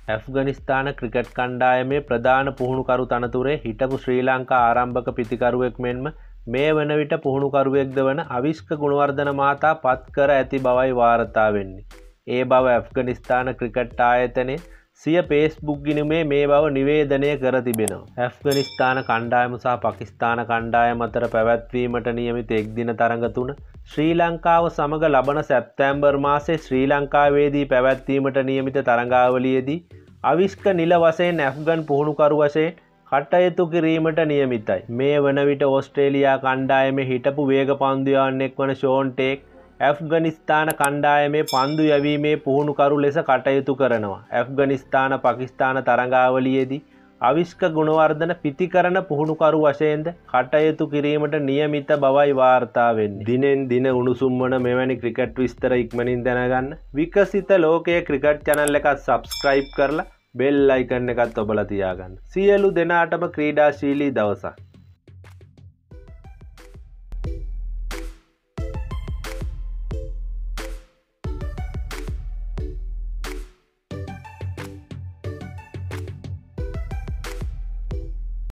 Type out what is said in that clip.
ඇෆ්ගනිස්තාන cricket කණ්ඩායමේ ප්‍රධාන පුහුණුකරු තනතුරේ හිටපු ශ්‍රී ලංකා ආරම්භක පිතිකරුවෙක් මෙන්ම මේ වන විට පුහුණුකරුවෙක්ද වන අවිෂ්ක ගුණවර්ධන මහතා පත් කර ඇති බවයි වාර්තා වෙන්නේ. ඒ බව ඇෆ්ගනිස්තාන ක්‍රිකට් ආයතනයේ සිය Facebook ගිණුමේ මේ බව නිවේදනය කර තිබෙනවා. ඇෆ්ගනිස්තාන කණ්ඩායම සහ පාකිස්තාන කණ්ඩායම අතර පැවැත්වීමට නියමිත එක්දින තරඟ තුන ශ්‍රී ලංකාව සමග ලබන සැප්තැම්බර් මාසයේ ශ්‍රී ලංකාවේදී පැවැත්වීමට නියමිත තරඟාවලියේදී අවිෂ්ක නිල වශයෙන් ඇෆ්ගන් පුහුණුකරු වශයෙන් කටයුතු කිරීමට නියමිතයි. මේ වන විට ඕස්ට්‍රේලියා කණ්ඩායමේ හිටපු වේග පන්දු යවන්නෙක් වන ෂෝන් ටේක් ඇෆ්ගනිස්තාන කණ්ඩායමේ පන්දු යැවීමේ පුහුණුකරු ලෙස කටයුතු කරනවා. ඇෆ්ගනිස්තාන පාකිස්තාන තරඟාවලියේදී අවිෂ්ක ගුණවර්ධන පිතිකරන පුහුණුකරු වශයෙන්ද කටයුතු කිරීමට නියමිත බවයි වාර්තා වෙන්නේ. දිනෙන් දින උණුසුම් වන මෙවැනි ක්‍රිකට් විස්තර ඉක්මනින් දැනගන්න විකසිත ලෝකයේ ක්‍රිකට් channel එකත් subscribe කරලා bell icon එකත් ඔබලා තියාගන්න. සියලු දෙනාටම ක්‍රීඩාශීලී දවසක්.